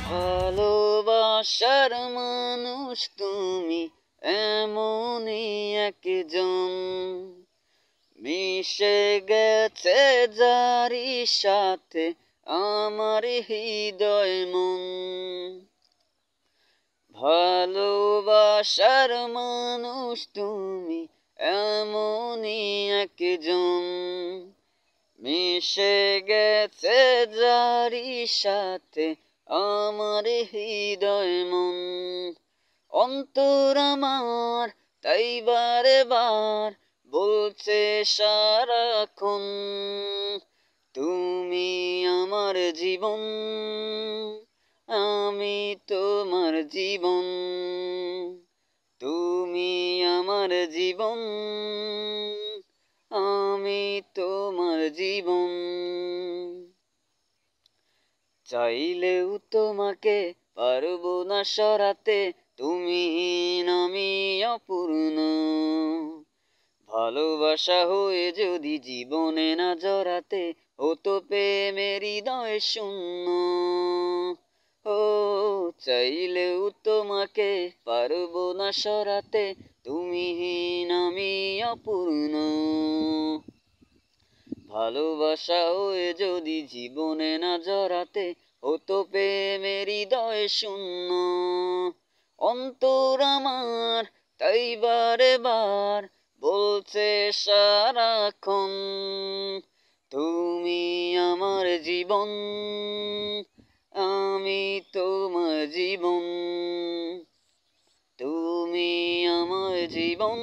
ভালোবাসার মানুষ তুমি এমনই একজন, মিশে গেছে যারি সাথে আমার হৃদয় মন। ভালোবাসার মানুষ তুমি এমনই একজন, মিশে গেছে যারি সাথে আমার হৃদয় মন। অন্তর আমার তাই বারে বার বলছে সারাক্ষণ, তুমি আমার জীবন, আমি তোমার জীবন, তুমি আমার জীবন, আমি তোমার জীবন। চাইলেও তোমাকে পারবো না সরাতে, তুমি আমি অপূর্ণ। ভালোবাসা হয়ে যদি জীবনে না জড়াতে, হতো প্রেমের হৃদয় শূন্য। ও চাইলেও তোমাকে পারবো না সরাতে, তুমি আমি অপূর্ণ। ভালোবাসা হয়ে যদি জীবনে না জড়াতে, হতো প্রেমের হৃদয় শূন্য। অন্তর আমার তাই বারে বার বলছে সারাক্ষণ, তুমি আমার জীবন, আমি তোমার জীবন, তুমি আমার জীবন,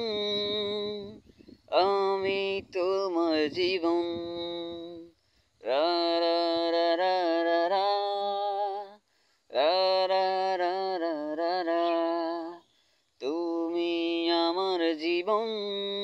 আমি তোমার জীবন। রা রা রা রা রা রা, রা রা রা রা রা রা। তুমি আমার জীবন।